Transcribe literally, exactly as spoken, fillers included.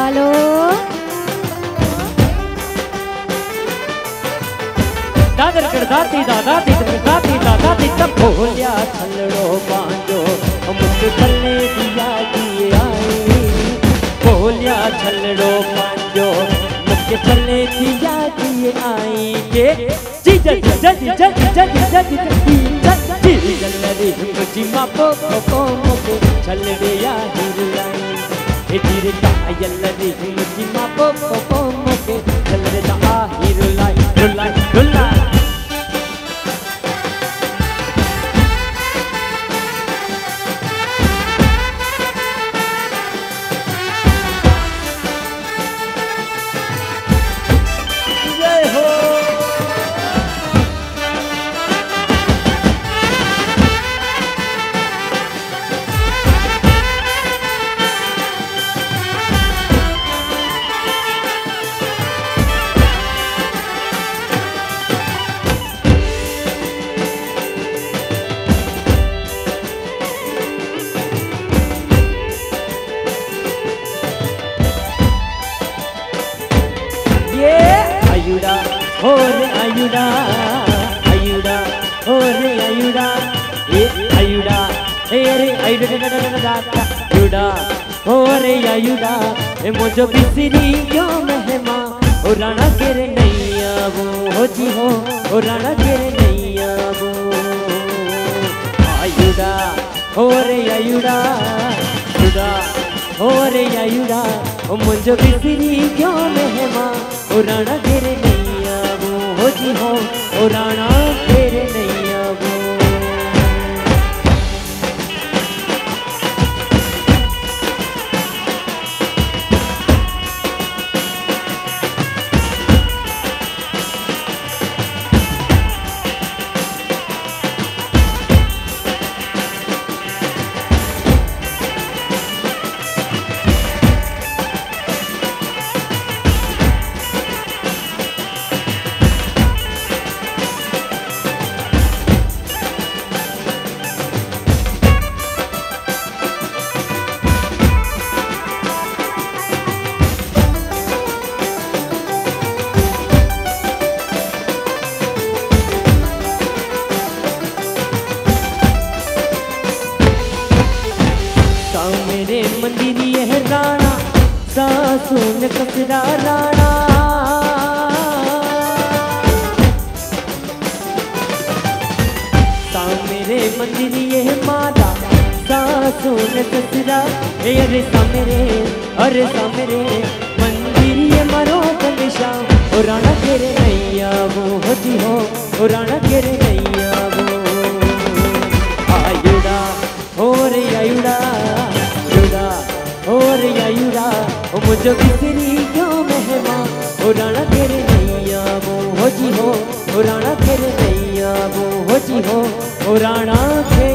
hello Dadar कर दाती दादा तितर दाती दादा तितर भोलिया छलड़ो बांजो मुझे छलने दिया दिए आई भोलिया छलड़ो बांजो मुझे छलने दिया दिए आई के जी जी जी जी जी जी जी जी जी जल्दी मुझे मापो को मुझे छलड़े या हिरलाई हे धीरे का जल्दी मुझे मापो को मुझे छलड़े या हिरलाई रुलाई रुलाई Ayuda, oh re ayuda, ayuda, oh re ayuda, eh ayuda, eh re ayuda, ayuda, oh re ayuda, eh मुझे बिसरी क्यों मेहमा, ओ राना केरे नैया वो, हो जी हो, ओ राना केरे नैया वो, ayuda, oh re ayuda, ayuda, oh re ayuda, ओ मुझे बिसरी क्यों मेहमा ओ राणा तेरे नैया वो हो जी हो ओ राणा तेरे नैया वो मेरे मंदिरी है राणा सासुन कसरा राणा सा मेरे मंदिरी है माता सासुन कसरा अरे सा मेरे अरे सा मेरे मंदिरी है मरो कनिशा ओ राणा तेरे नैया वो हो जी हो ओ राणा तेरे नैया वो आयुड़ा हो रे आयुड़ा और आयुड़ा ओ मुझे बिसरी क्यों मेहमा ओ राणा तेरे नैया वो हो जी हो ओ राणा तेरे नैया वो हो जी हो ओ राणा तेरे